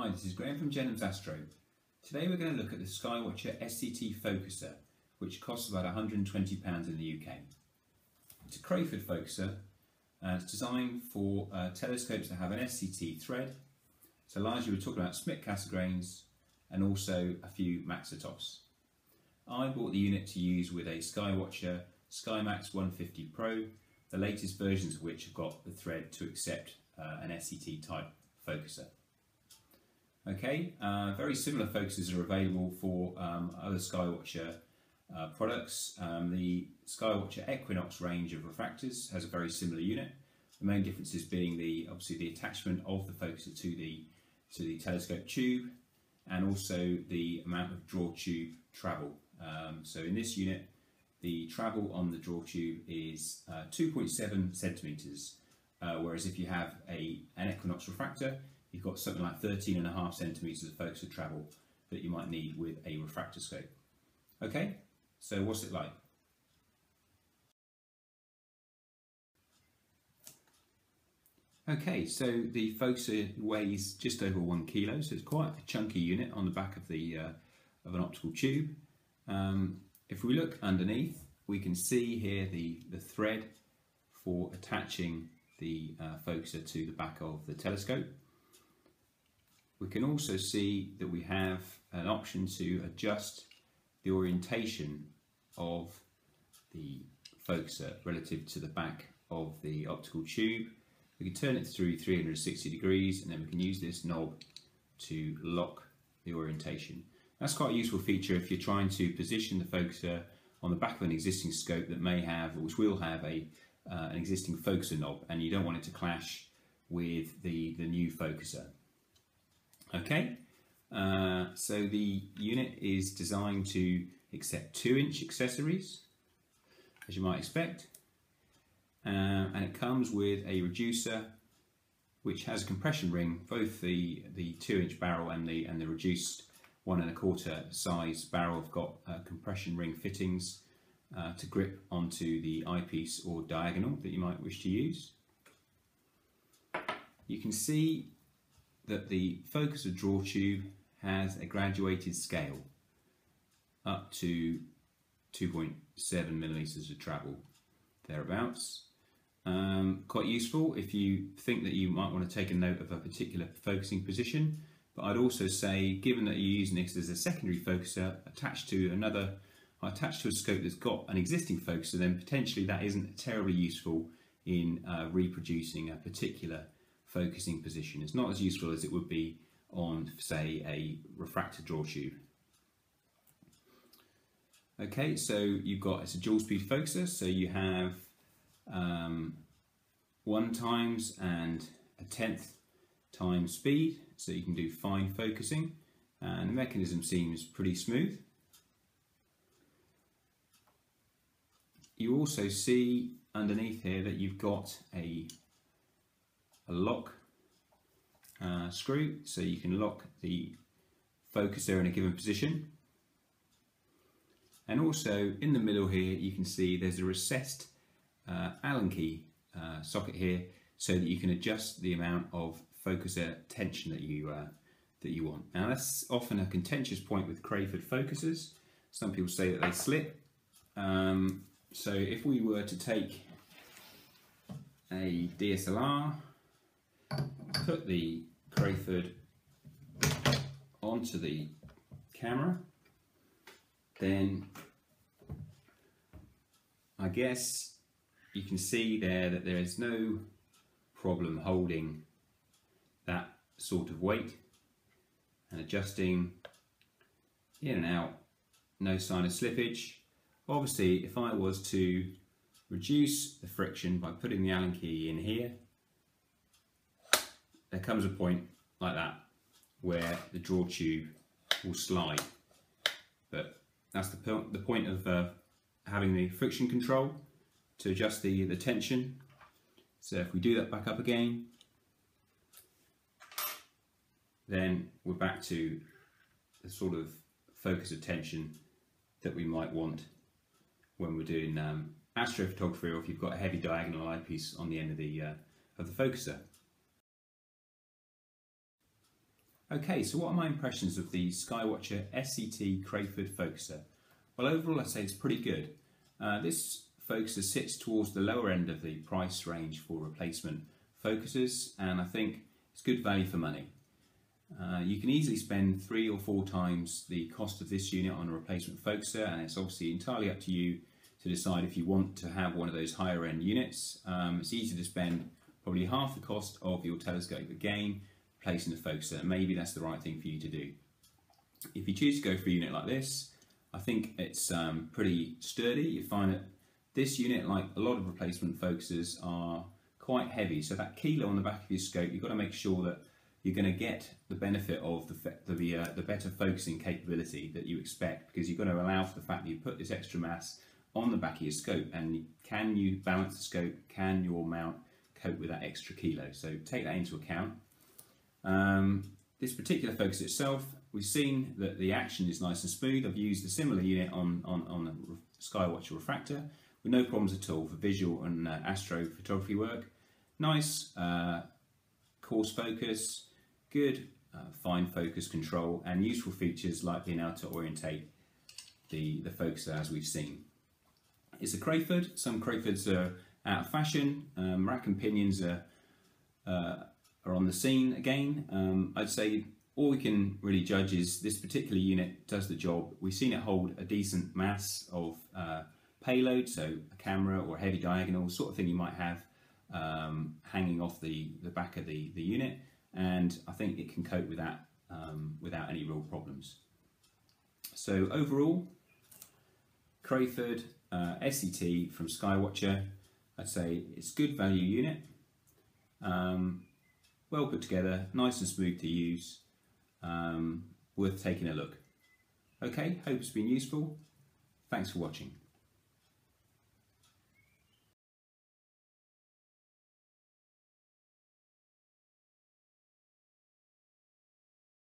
Hi, this is Graham from Jennings Astro. Today we're going to look at the Skywatcher SCT focuser, which costs about £120 in the UK. It's a Crayford focuser and it's designed for telescopes that have an SCT thread. So largely we're talking about Smith Cassegrains and also a few Maxitoffs. I bought the unit to use with a Skywatcher SkyMax 150 Pro, the latest versions of which have got the thread to accept an SCT type focuser. Okay, very similar focuses are available for other Skywatcher products. The Skywatcher Equinox range of refractors has a very similar unit. The main differences being obviously the attachment of the focuser to the telescope tube, and also the amount of draw tube travel. So in this unit, the travel on the draw tube is 2.7 centimeters, whereas if you have an Equinox refractor, you've got something like 13.5 centimeters of focuser travel that you might need with a refractoscope. Okay, so what's it like? Okay, so the focuser weighs just over 1 kilo, so it's quite a chunky unit on the back of the of an optical tube. If we look underneath, we can see here the thread for attaching the focuser to the back of the telescope. We can also see that we have an option to adjust the orientation of the focuser relative to the back of the optical tube. We can turn it through 360 degrees, and then we can use this knob to lock the orientation. That's quite a useful feature if you're trying to position the focuser on the back of an existing scope that may have, or which will have an existing focuser knob, and you don't want it to clash with the new focuser. Okay, so the unit is designed to accept 2-inch accessories, as you might expect, and it comes with a reducer which has a compression ring. Both the 2-inch barrel and the reduced 1 1/4 size barrel have got compression ring fittings to grip onto the eyepiece or diagonal that you might wish to use. You can see that the focuser draw tube has a graduated scale up to 2.7 millimeters of travel, thereabouts. Quite useful if you think that you might want to take a note of a particular focusing position, but I'd also say, given that you're using this as a secondary focuser attached to a scope that's got an existing focuser, then potentially that isn't terribly useful in reproducing a particular focusing position. It's not as useful as it would be on, say, a refractor draw tube. Okay, so it's a dual speed focuser, so you have 1 times and a 10th time speed, so you can do fine focusing, and the mechanism seems pretty smooth. You also see underneath here that you've got a lock screw, so you can lock the focuser in a given position. And also in the middle here you can see there's a recessed Allen key socket here, so that you can adjust the amount of focuser tension that you want. Now that's often a contentious point with Crayford focusers. Some people say that they slip. So if we were to take a DSLR, put the Crayford onto the camera, then I guess you can see there that there is no problem holding that sort of weight and adjusting in and out, no sign of slippage. Obviously, if I was to reduce the friction by putting the Allen key in here, there comes a point like that where the draw tube will slide. But that's the point of having the friction control to adjust the tension. So if we do that back up again, then we're back to the sort of focuser tension that we might want when we're doing astrophotography, or if you've got a heavy diagonal eyepiece on the end of the focuser. Okay, so what are my impressions of the Skywatcher SCT Crayford focuser? Well, overall I'd say it's pretty good. This focuser sits towards the lower end of the price range for replacement focusers, and I think it's good value for money. You can easily spend 3 or 4 times the cost of this unit on a replacement focuser, and it's obviously entirely up to you to decide if you want to have one of those higher end units. It's easy to spend probably half the cost of your telescope again placing the focuser. Maybe that's the right thing for you to do. If you choose to go for a unit like this, I think it's pretty sturdy. You find that this unit, like a lot of replacement focusers, are quite heavy. So that kilo on the back of your scope, you've got to make sure that you're going to get the benefit of the better focusing capability that you expect, because you've got to allow for the fact that you put this extra mass on the back of your scope, and can you balance the scope? Can your mount cope with that extra kilo? So take that into account. This particular focus itself, we've seen that the action is nice and smooth. I've used a similar unit on a Skywatcher refractor with no problems at all for visual and astrophotography work. Nice coarse focus, good fine focus control, and useful features like being able to orientate the focuser as we've seen. It's a Crayford. Some Crayfords are out of fashion. Rack and pinions are on the scene again. I'd say all we can really judge is this particular unit does the job. We've seen it hold a decent mass of payload, so a camera or a heavy diagonal, sort of thing you might have hanging off the back of the unit, and I think it can cope with that without any real problems. So overall, Crayford SCT from Skywatcher, I'd say it's good value unit, well put together, nice and smooth to use, worth taking a look. Okay, hope it's been useful. Thanks for watching.